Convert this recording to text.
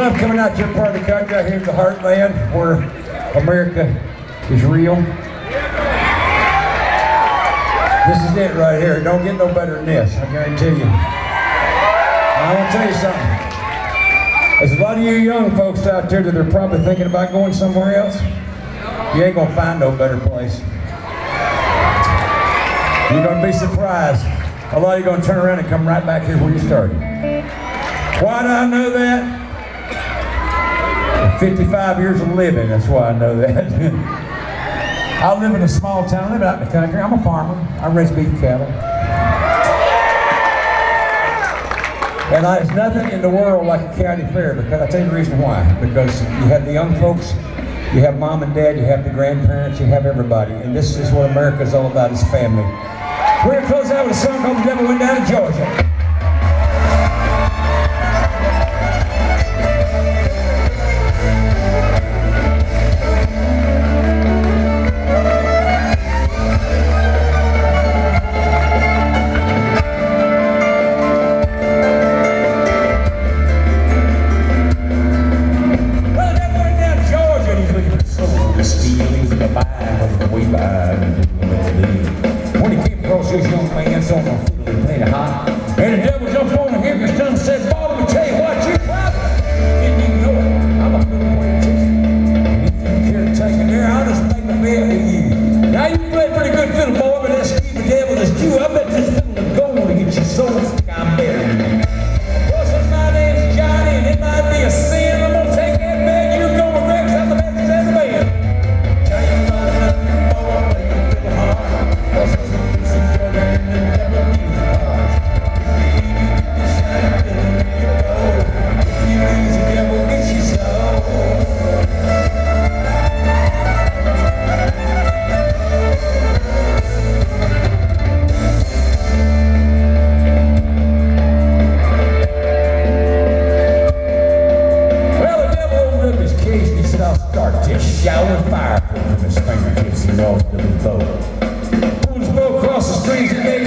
love coming out to your part of the country, out here to the heartland where America is real. This is it right here. It don't get no better than this, I guarantee you. And I want to tell you something. There's a lot of you young folks out there that are probably thinking about going somewhere else. You ain't gonna find no better place. You're gonna be surprised. A lot of you are gonna turn around and come right back here where you started. Why do I know that? 55 years of living, that's why I know that. I live in a small town, I live out in the country. I'm a farmer. I raise beef cattle. And there's nothing in the world like a county fair, because I'll tell you the reason why. Because you have the young folks, you have mom and dad, you have the grandparents, you have everybody. And this is what America's all about, is family. We're going to close out with a song called The Devil Went Down to Georgia. When he came across this young man, so I'm feeling plenty hot. And the devil jumped on him and stood and said, "Boy, let me tell you what, you probably didn't even know it. I'm a good politician. And if you care to take me there, I'll just make a bet with you. Now you play pretty good fiddle, boy, but that stupid devil is you. I bet this fiddle is gold to get you so much I'm better than you. Well, since my name's Johnny, and it might be a sin, I'm gonna take that bet. You're going Rex, I'm the best as ever been. Tell you about nothing, boy, I'm playing fiddle hard. Showering fire from his fingertips and off to the boat. Pulled his boat across the streams and made